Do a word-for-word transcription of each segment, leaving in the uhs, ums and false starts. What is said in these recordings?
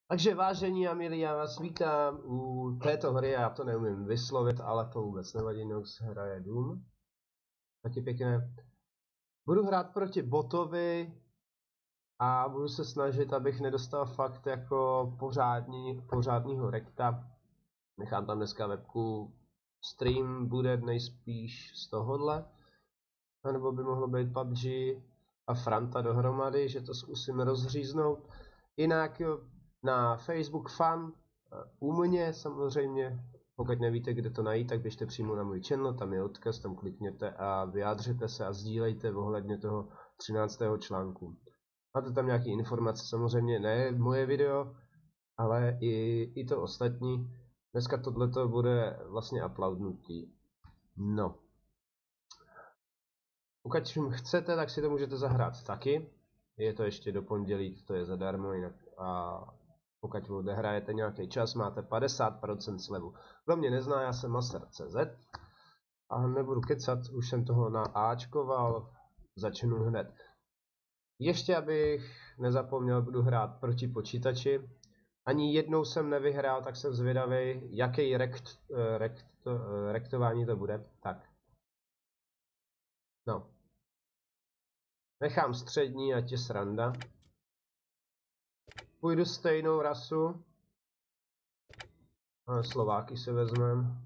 Takže vážení a milí, já vás vítám u této hry, já to neumím vyslovit, ale to vůbec nevadí, Nox hraje Doom. Taky pěkné. Budu hrát proti botovi a budu se snažit, abych nedostal fakt jako pořádný, pořádnýho rekta. Nechám tam dneska webku, stream bude nejspíš z tohohle, nebo by mohlo být P U B G a Franta dohromady, že to zkusím rozříznout. Jinak na Facebook Fan, u mě samozřejmě, pokud nevíte, kde to najít, tak běžte přímo na můj channel, tam je odkaz, tam klikněte a vyjádřete se a sdílejte ohledně toho třináctého článku. Máte tam nějaké informace, samozřejmě ne moje video, ale i, i to ostatní. Dneska tohleto bude vlastně uploadnutí. No. Pokud chcete, tak si to můžete zahrát taky. Je to ještě do pondělí, to je zadarmo, jinak a pokud odehrajete nějaký čas, máte padesát procent slevu. Kdo mě nezná, já jsem Master tečka cé zet a nebudu kecat, už jsem toho naáčkoval, začnu hned. Ještě abych nezapomněl, budu hrát proti počítači. Ani jednou jsem nevyhrál, tak jsem zvědavý, jaký rekt, rekt, rektování to bude. Tak. No. Nechám střední, ať je sranda. Půjdu stejnou rasu. A Slováky si vezmeme.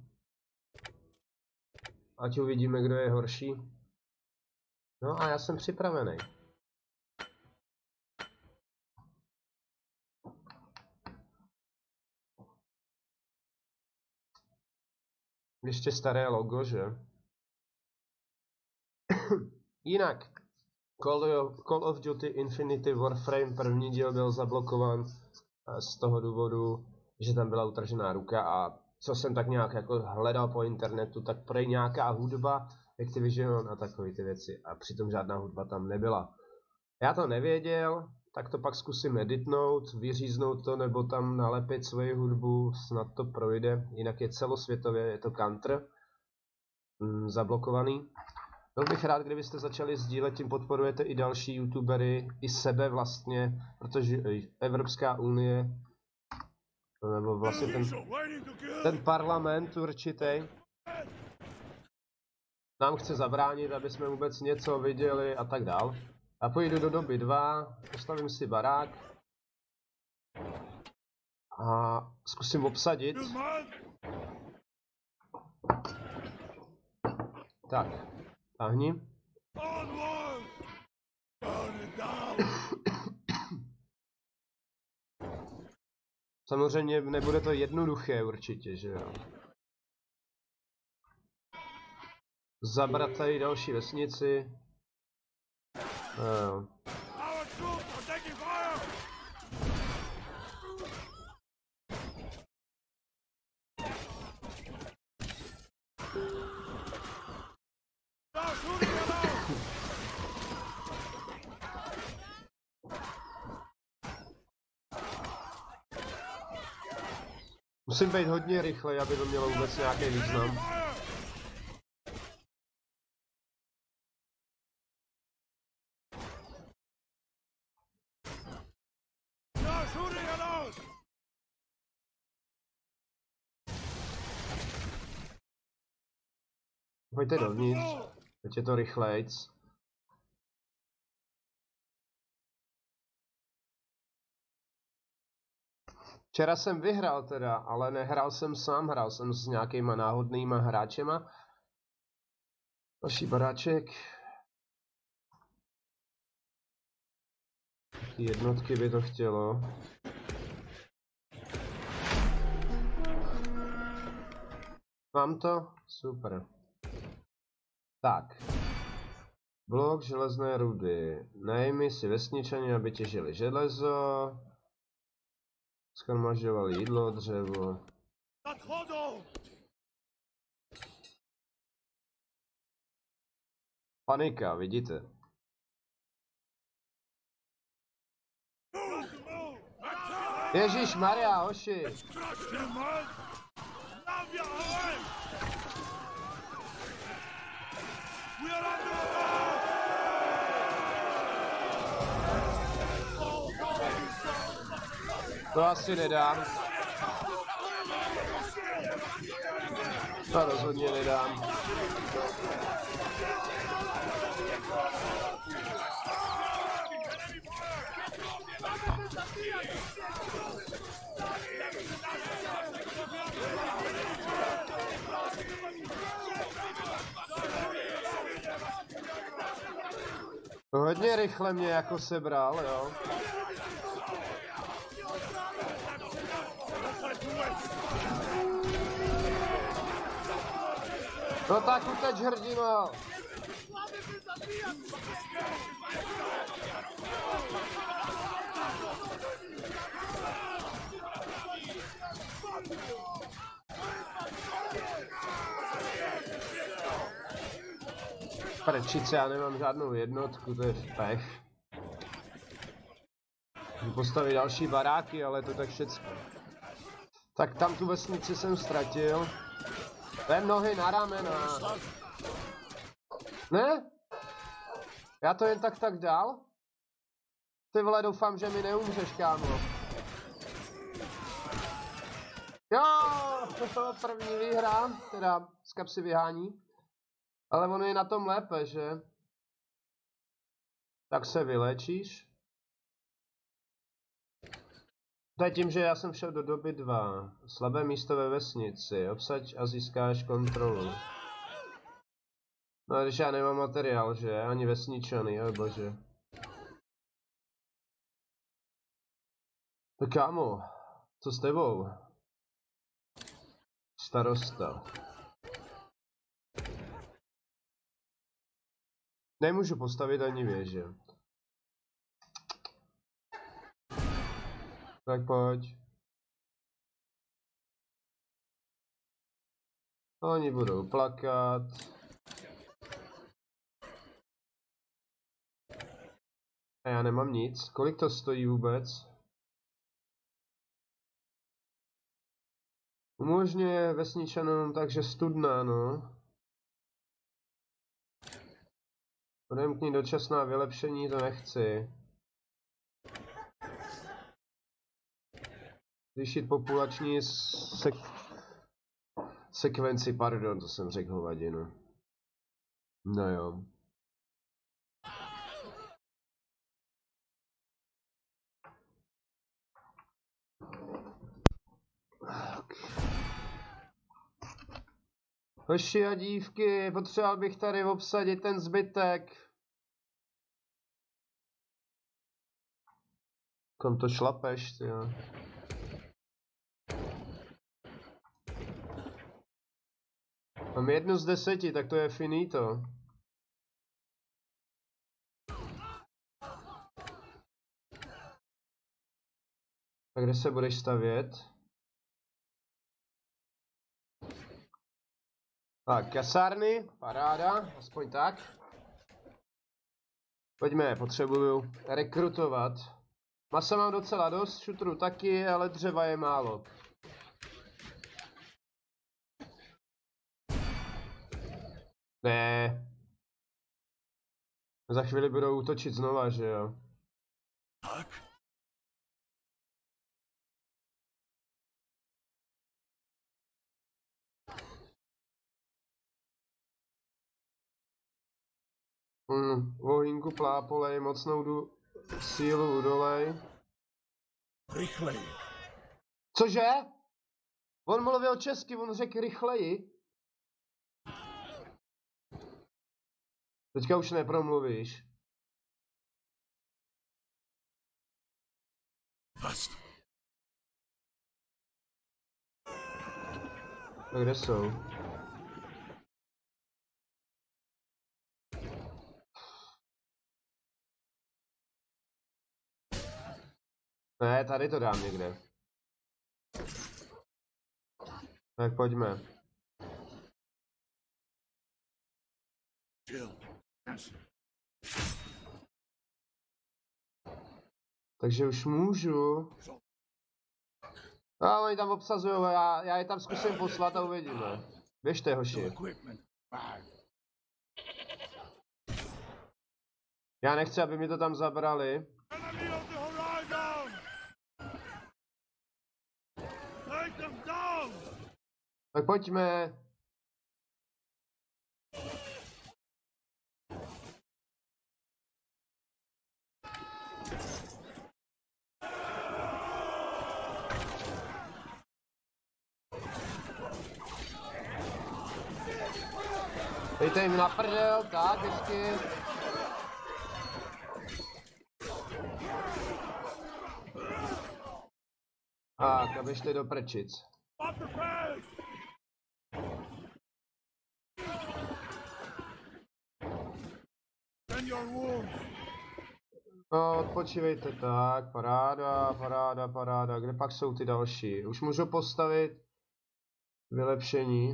Ať uvidíme, kdo je horší. No a já jsem připravený. Ještě staré logo, že? Jinak. Call of Duty Infinity Warframe první díl byl zablokován z toho důvodu, že tam byla utržená ruka a co jsem tak nějak jako hledal po internetu, tak prej nějaká hudba, Activision a takové ty věci a přitom žádná hudba tam nebyla. Já to nevěděl, tak to pak zkusím editnout, vyříznout to nebo tam nalepit svoji hudbu, snad to projde, jinak je celosvětově, je to counter, mm, zablokovaný. Byl bych rád, kdybyste začali sdílet, tím podporujete i další youtubery, i sebe vlastně, protože Evropská unie, nebo vlastně ten, ten parlament určitý, nám chce zabránit, aby jsme vůbec něco viděli a tak dál. Já půjdu do doby dva, postavím si barák a zkusím obsadit. Tak. Tahni. Samozřejmě nebude to jednoduché určitě, že jo. Zabrat tady další vesnici. No. Musím být hodně rychlej, aby to mělo vůbec nějaký význam. Pojďte dovnitř, teď je to rychlejc. Včera jsem vyhrál teda, ale nehrál jsem sám, hrál jsem s nějakýma náhodnýma hráčema. Další baráček. Taky jednotky by to chtělo. Mám to? Super. Tak. Blok železné rudy. Najmi si vesničani, aby těžili železo. Shromažďovali jídlo, dřevo. Panika, vidíte? Ježíš Maria, hoši! To asi nedám. To rozhodně nedám. Hodně rychle mě jako sebral, jo. No tak uteč, hrdino! Prčice, já nemám žádnou jednotku, to je pech. Můžu postavit další baráky, ale to tak všecko. Tak tam tu vesnici jsem ztratil. Vem nohy na ramena. Ne? Já to jen tak tak dál? Ty vole, doufám, že mi neumřeš, kámo. Jo, první výhra, teda z kapsy vyhání. Ale ono je na tom lépe, že? Tak se vylečíš. To je tím, že já jsem šel do doby dva. Slabé místo ve vesnici. Obsaď a získáš kontrolu. No a když já nemám materiál, že? Ani vesničany, oh bože. Tak kámo, co s tebou? Starosta. Nemůžu postavit ani věže. Tak pojď. Oni budou plakat. A já nemám nic. Kolik to stojí vůbec? Umožňuje vesničanům takže studna, no. Odemkni dočasná vylepšení, to nechci. Zvýšit populační sek... sekvenci, pardon, to jsem řekl hovadinu. No jo. Hoši a dívky, potřeboval bych tady obsadit ten zbytek. Kam to šlapeš, ty jo? Mám jednu z deseti, tak to je finito. Tak kde se budeš stavět? Tak, kasárny, paráda, aspoň tak. Pojďme, potřebuju rekrutovat. Masa mám docela dost, šutrů taky, ale dřeva je málo. Ne. Za chvíli budou útočit znova, že jo? Tak. Hmm, vohýnku plápolej, mocnou du sílu udolej. Rychlej. Cože? On mluvil česky, on řekl rychleji. Teďka už nepromluvíš. Fast. Tak kde jsou? Ne, tady to dám někde. Tak pojďme. Takže už můžu. A oni tam obsazují, já, já je tam zkusím poslat a uvidíme. Běžte, hoši. Já nechci, aby mi to tam zabrali. Tak pojďme. Dejte jim na prdel, tak, hezky. Tak, a běžte do prčic. No, odpočívejte, tak, paráda, paráda, paráda. Kde pak jsou ty další? Už můžu postavit vylepšení.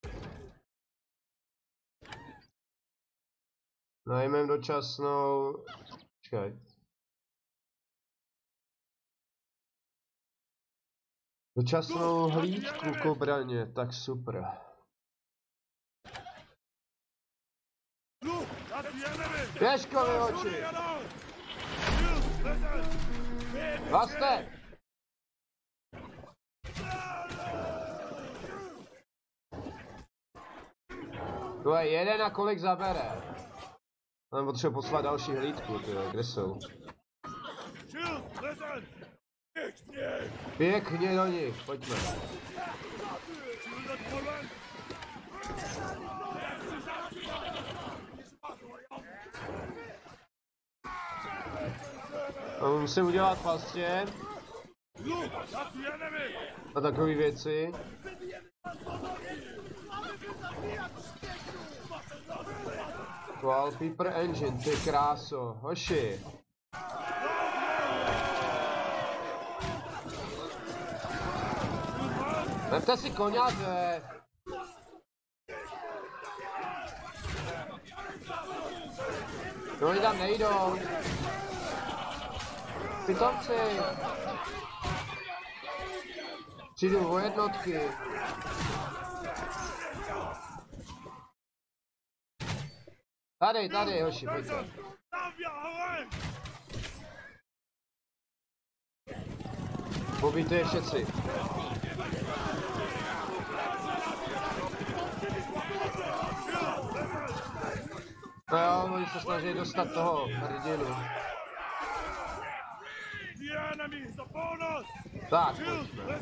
Najmem dočasnou... Počkej. Dočasnou hlídku k obraně, tak super. Běžkovi oči! Vaste! To je jeden a kolik zabere? Mám potřebuji poslat další hlídku, tyjo, kde jsou? Pěkně do nich, pojďme. No, musím udělat pastě. A takové věci. Wallpaper engine, ty kráso, hoši. Vemte si koňaře. No, oni tam nejdou. Pitomci. Přijdu o jednotky. Tady, tady, hoši, pojďte. Pobijte je všetci. No jo, oni se snaží dostat toho hrdinu. Tak, pojďme.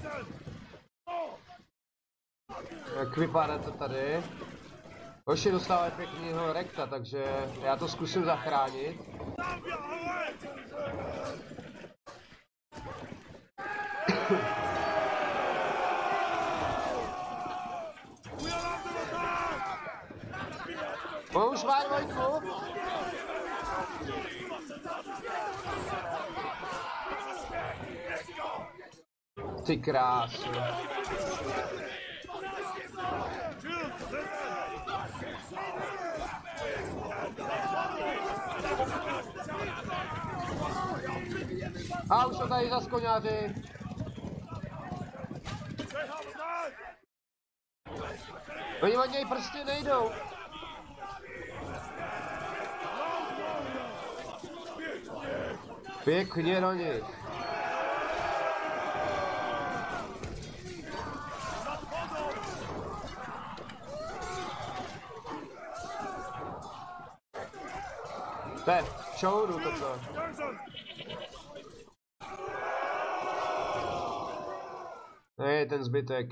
Jak vypadá to tady? Hoši dostávají pěknýho rekta, takže já to zkusím zachránit. On už má dvojku. Ty krásu. A už to tady zas koňáři. Oni od něj prostě nejdou. Pěkně do nich. To je v čoudu toto. Ne, ten zbytek.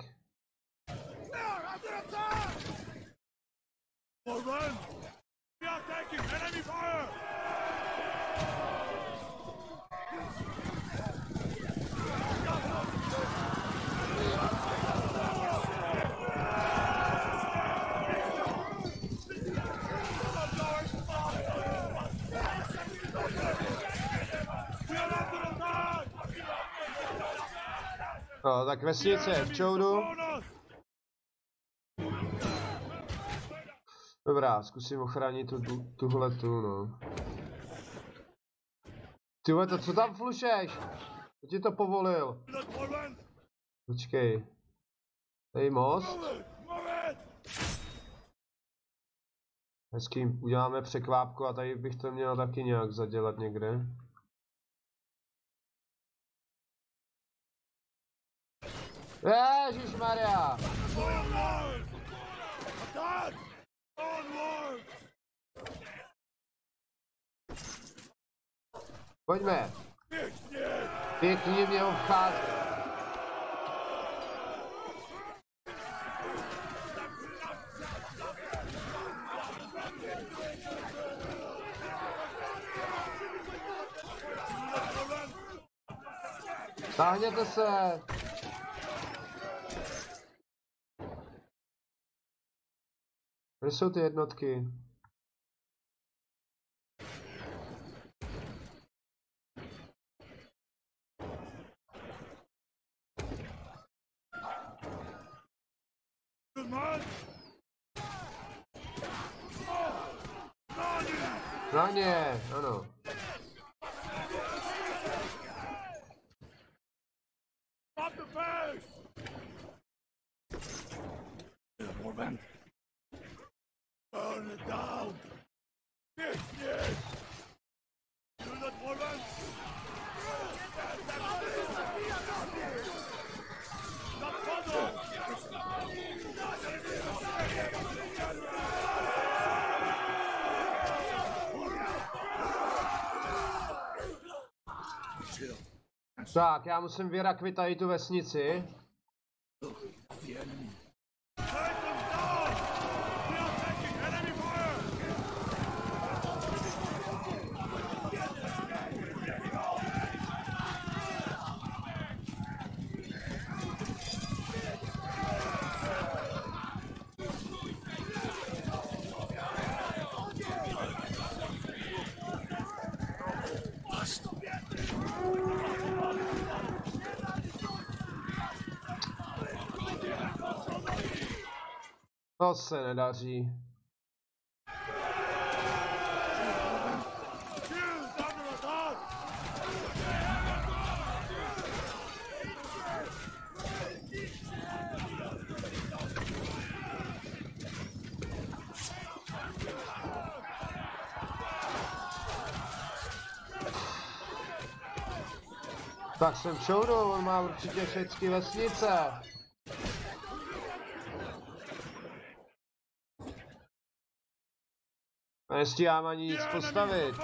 No, tak vesnice v čoudu. Dobrá, zkusím ochránit tu, tu, tuhletu, no. Tyhle, to co tam flušeš? Kdo ti to povolil? Počkej. Tady most. Hezký, uděláme překvápku a tady bych to měl taky nějak zadělat někde. Ježišmarja! Pojďme. Pěkně mě obchází. Stáhněte se! Kde jsou ty jednotky? Na ně, ano. Warband. Burn it down. Yes, yes. Do not Warband. Tak, já musím vyrakvit tady tu vesnici. To se nedaří. Tak jsem šoudu, on má určitě všechny vesnice. A nestíhám ani nic postavit.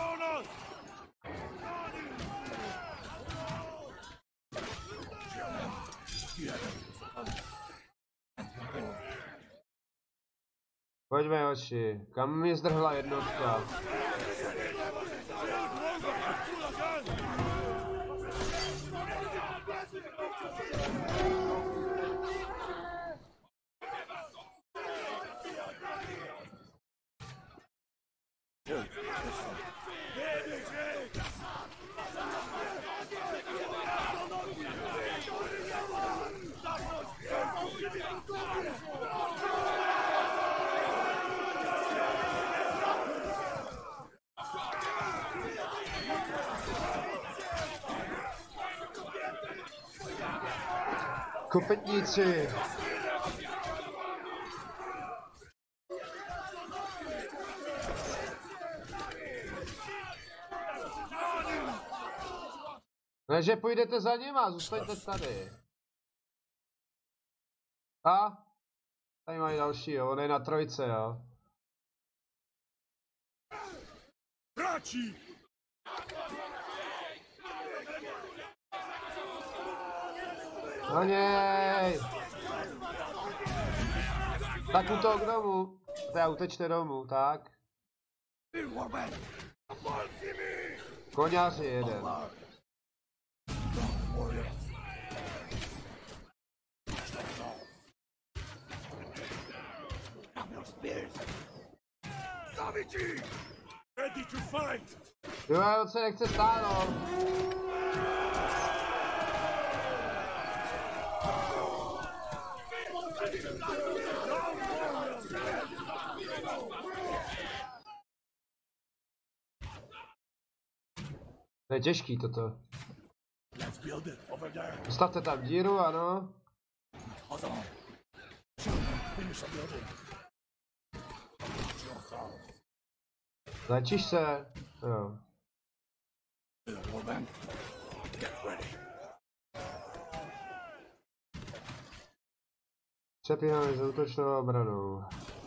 Pojďme, hoši, kam mi zdrhla jednotka? Kopetníci! Ne, že půjdete za nima, zůstaňte tady. A? Tady mají další, jo, on je na trojce, jo. Bratří! Na něj! Tak útok domů. Teda utečte domů, tak. Koňáři jeden. Jo, on se nechce stáhnout. To je těžký toto. Postavte tam díru, ano. Léčíš se? Jo. Přepínáme s útočnou obranou.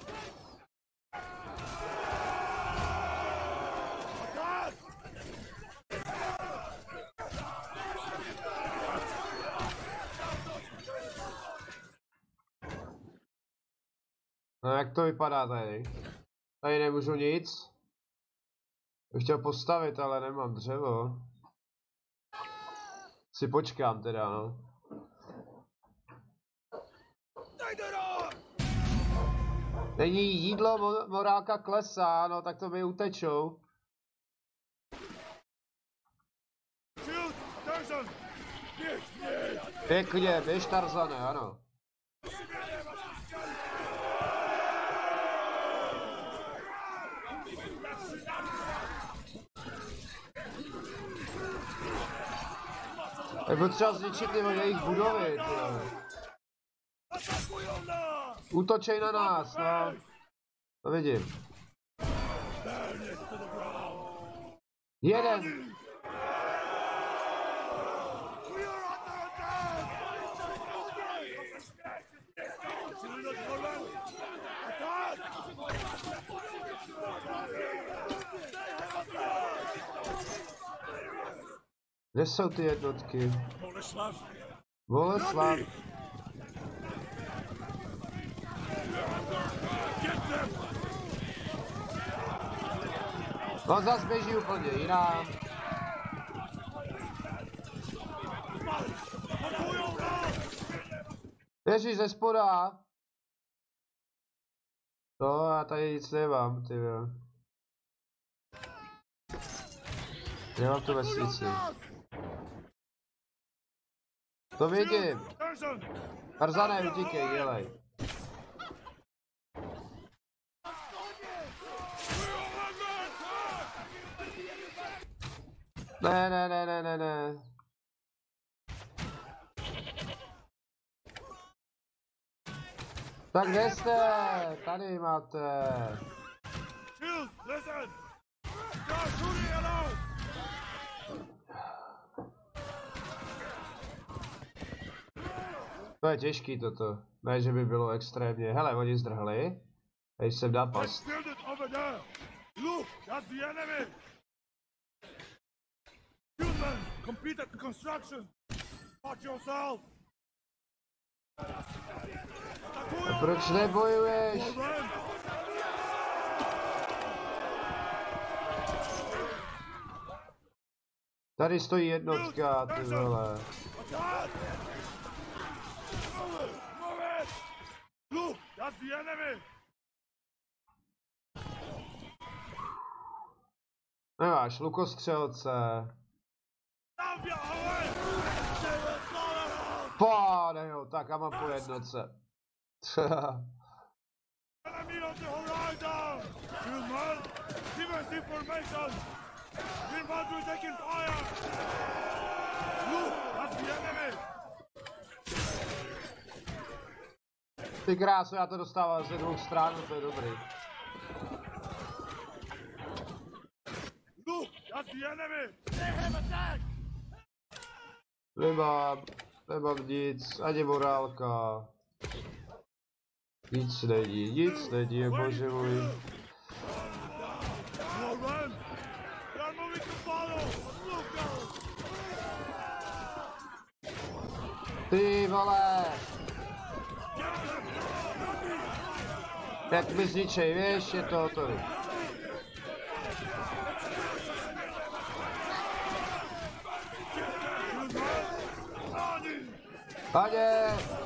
No jak to vypadá tady? Tady nemůžu nic. Bych chtěl postavit, ale nemám dřevo. Si počkám teda, no. Není jídlo, mo morálka klesá, no tak to mi utečou. Pěkně, běž Tarzane, ano. Je potřeba zničit ty jejich budovy, tyjo. Útočej na nás, no. To vidím. Jeden. Kde jsou ty jednotky? Boleslav. Boleslav. No zas běží úplně jinam. Běží ze spoda. No, já tady nic nemám, ty jo. Nemám tu vesnici. To vidím. Tarzane, utíkej, dělej. Ne, ne, ne, ne, ne, ne. Tak kde jste? Tady máte. To je těžký toto. Ne, že by bylo extrémně. Hele, oni zdrhli. Teď jsem dá past. A proč nebojuješ? Tady stojí jednotka, ty vole. Nemáš lukostřelce. Páne jo, tak a mám po jednotce. Ty krásu, já to dostávám ze dvou stran, to je dobrý. Nemám, nemám nic, ani morálka. Nic není, nic není, bože můj. Ty vole! Jak mi zničej, víš, je to to. Paně!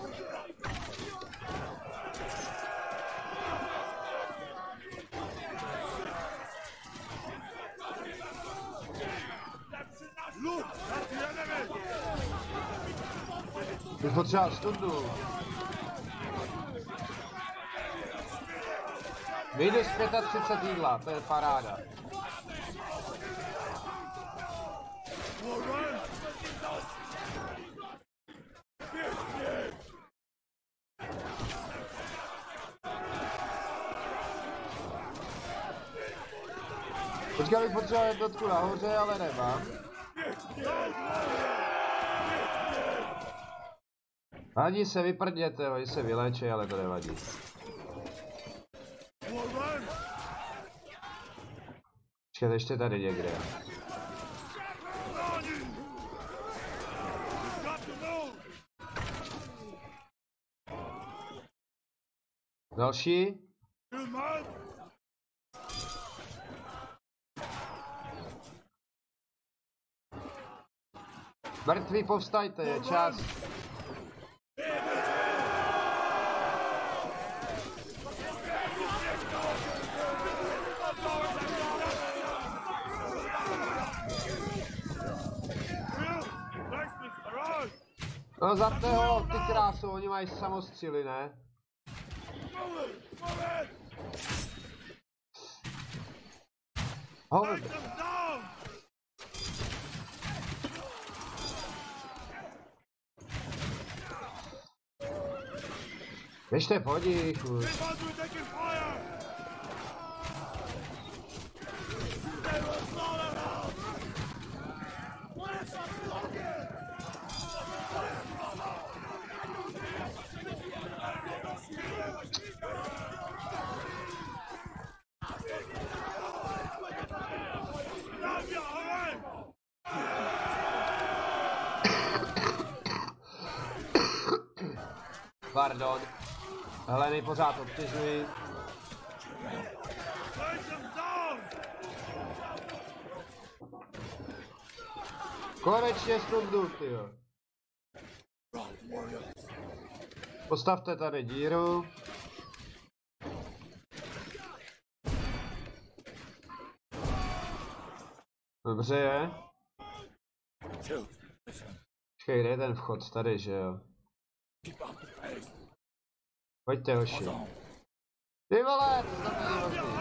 Bych potřeboval stundu. Minus třicet pět jídla, to je paráda. Počkej, bych potřeboval jednotku nahoře, ale nemám. Ani se vyprdněte, oni se vyléčí, ale to nevadí. Počkejte, ještě tady někde. Další? Mrtví, povstajte, je čas. No zapte ho, ty krásu, oni mají samostříly, ne? Hovod. Běžte po nich už. Pardon. Heleny pořád obtěžují. Konečně stundu, tyjo. Postavte tady díru. Dobře je. Počkej, kde je ten vchod tady, že jo? Pojďte, hoši. Ty vole, to tam není možný.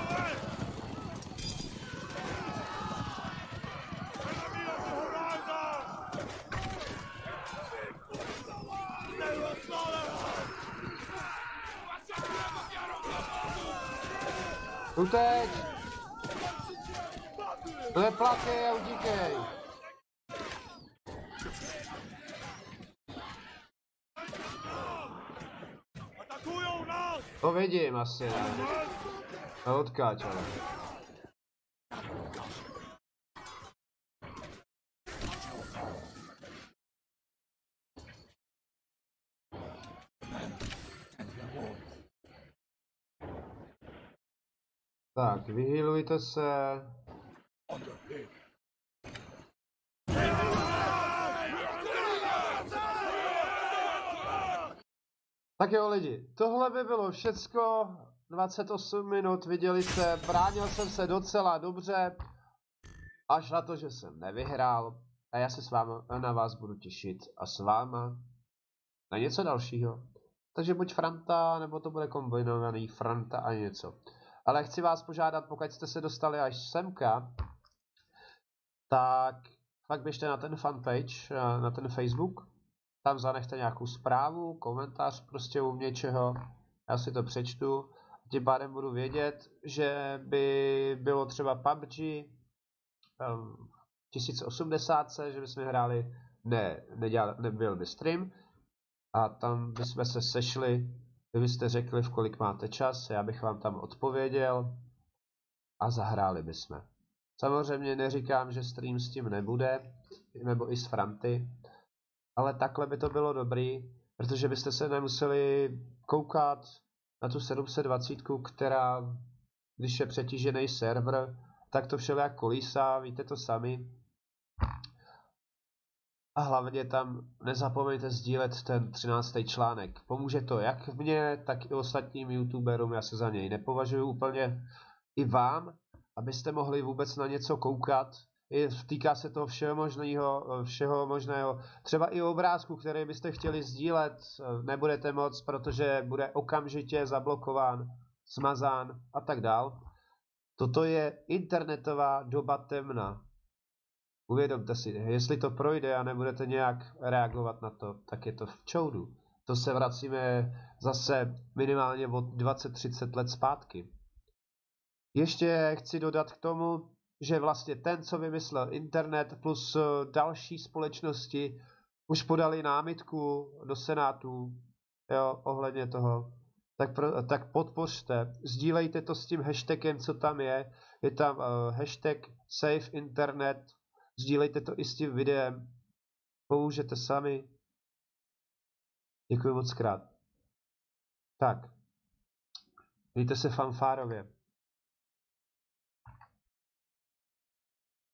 Uteč! Neplakej a utíkej! To vidím asi, ne? To odkáč, ale. Tak, vyhýlujte se. Tak jo lidi, tohle by bylo všecko, dvacet osm minut, viděli jste, bránil jsem se docela dobře, až na to, že jsem nevyhrál a já se s váma, na vás budu těšit a s váma na něco dalšího. Takže buď Franta, nebo to bude kombinovaný Franta a něco. Ale chci vás požádat, pokud jste se dostali až semka, tak fakt běžte na ten fanpage, na ten Facebook. Tam zanechte nějakou zprávu, komentář prostě u něčeho, já si to přečtu. Tím pádem budu vědět, že by bylo třeba P U B G um, tisíc osmdesát, že bychom hráli, ne, nedělal, nebyl by stream. A tam bychom se sešli, vy byste řekli, v kolik máte čas, já bych vám tam odpověděl a zahráli bychom. Samozřejmě neříkám, že stream s tím nebude, nebo i s Franty. Ale takhle by to bylo dobrý, protože byste se nemuseli koukat na tu sedm set dvacet, která, když je přetížený server, tak to všelijak kolísá, víte to sami. A hlavně tam nezapomeňte sdílet ten třináctý článek. Pomůže to jak mně, tak i ostatním youtuberům, já se za něj nepovažuji úplně, i vám, abyste mohli vůbec na něco koukat. I týká se toho všeho možného, všeho možného, třeba i obrázku, který byste chtěli sdílet, nebudete moc, protože bude okamžitě zablokován, smazán a tak dál. Toto je internetová doba temna. Uvědomte si, jestli to projde a nebudete nějak reagovat na to, tak je to v čoudu. To se vracíme zase minimálně od dvacet třicet let zpátky. Ještě chci dodat k tomu, že vlastně ten, co vymyslel internet plus další společnosti, už podali námitku do Senátu, jo, ohledně toho. Tak, pro, tak podpořte, sdílejte to s tím hashtagem, co tam je. Je tam uh, hashtag Save Internet, sdílejte to i s tím videem. Pomůžete sami. Děkuji moc krát. Tak, mějte se fanfárově.